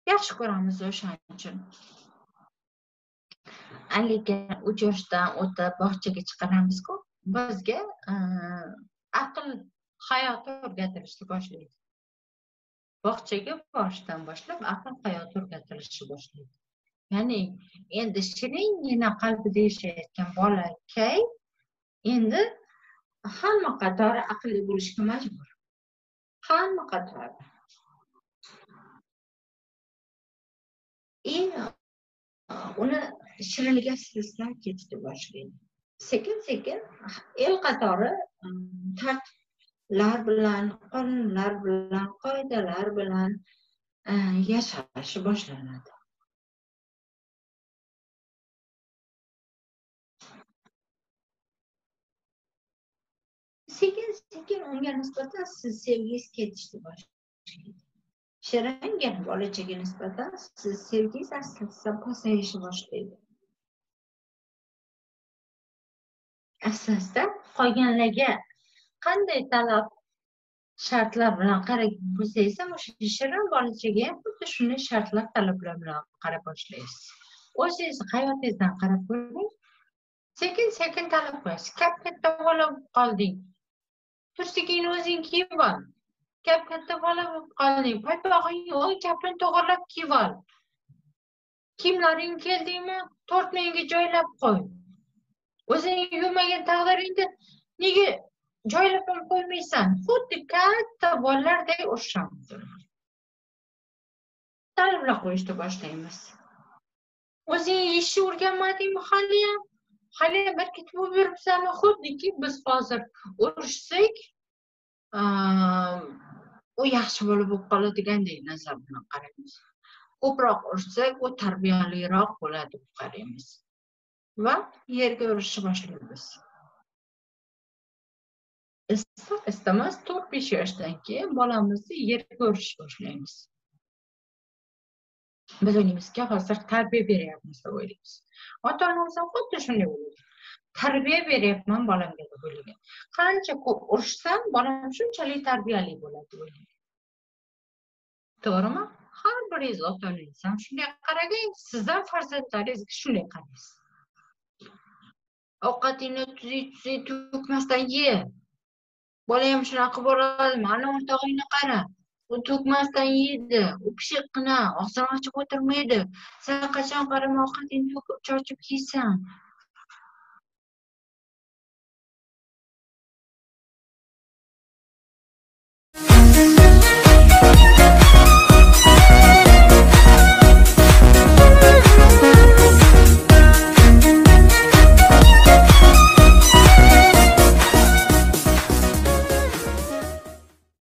yaxshi ko'ramiz o'shaning uchun. Lekin 3 yoshdan o'tib bog'chaga chiqaramizku, bizga aql hayoti o'rgatilishni boshlaydi. Bog'chaga borishdan boshlab aql hayoti o'rgatilishi boshlaydi. Ya'ni endi shiringina qalbida yashayotgan bolakay endi hamma qatori aqlli bo'lishga majbur. Hamma qatori. Uni shirinlikka sizlar ketishni boshlaydi. Sekin-sekin el qatori tartiblar bilan, qonunlar bilan, qoidalar bilan yashashi boshlanadi. Sekin-sekin unga nisbatan siz sevgingiz ketishni boshlaydi. Shiringina bolachaga nisbatan siz sevgingiz asliga pasayishni boshlaydi. Asosda qolganlarga qanday talab shartlar bilan qarab bo'lsangiz ham o'sha shirin bolachaga ham xuddi shunday shartlar talablar bilan qarab boshlaysiz. O'zingizni hayotingizdan qarab ko'ring. Sekin-sekin talab qo'yasiz. Katta bola bo'lib qolding. Tursigingni o'zing kiyib ol. Katta bola bo'lib qolding. Paypog'ingni o'ng chapini to'g'rilab kiyib ol. Kiyimlaring keldingmi, 4 mingga joylab qo'y. O'zing yuvmagan taqdiringda nega joylab qo'ymaysan? Xuddi katta bolalardek o'xshaymiz. Talablar qo'yishni boshlaymiz. O'zing yeyishni o'rganmadingmi haliyam? Haliyam bir ketib yuribsanmi? Xuddiki biz hozir urushsak, u yaxshi bo'lib qoladigandek nazar bilan qaraymiz. Ko'proq ursak, u tarbiyaliroq bo'ladi deb qaraymiz. Va yerga urishni boshlaymiz. Istamas 4-5 yoshdan keyin bolamizni yerga urishni boshlaymiz. Biz o'ylaymizki, hozir tarbiya beryapmiz deb o'ylaymiz. Ota-onamiz ham xuddi shunday bo'ladi. Tarbiya beryapman bolamga deb o'ylagan. Qancha ko'p urishsam, bolam shunchalik tarbiyali bo'ladi deb o'ylayman. To'g'rimi? Har biringiz ota-onangiz ham shunday qaragan, siz ham farzandlaringizga shunday qaraysiz. Ovqatingni tuzi to'kmasdan ye. Bola ham shunaqa bo'ladi. Mana o'rtog'ingni qara. U to'kmasdan yeydi. U pishiqqina, og'zini ochib o'tirmaydi. Sen qachon qarama ovqatingni to'kib cho'chib yeysan.